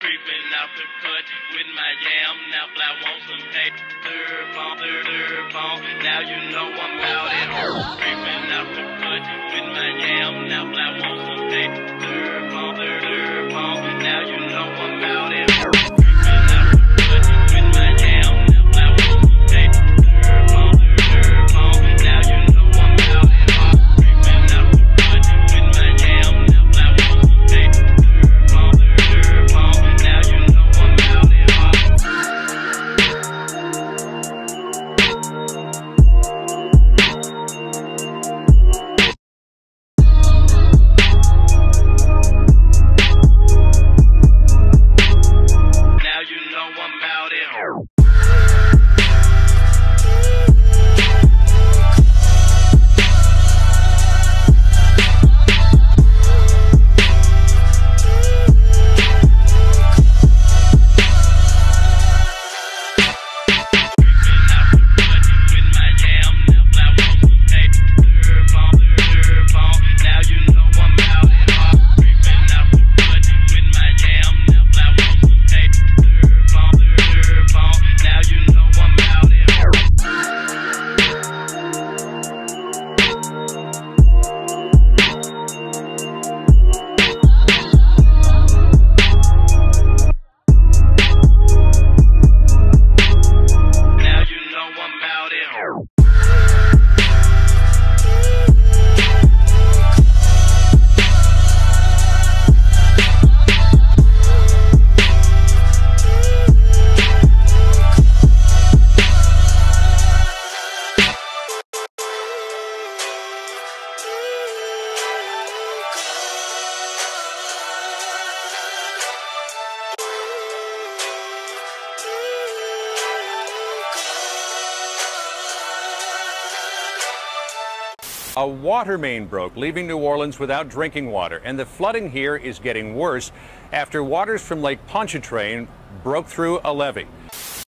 Creeping out the cut with my yam. Now I want some pay. Third bone. Now you know I'm about it. Creeping out the cut with my yam. Now I want some pay. Third bone. Now you know I'm about it. Creeping out the cut with my yam. Now I want some pay. Third bone. Now you know I'm about it. Creeping out the cut with my yam. Now I want some pay. Third bone. Now you know I'm about it. Now you know I'm about it. A water main broke, leaving New Orleans without drinking water, and the flooding here is getting worse after waters from Lake Pontchartrain broke through a levee.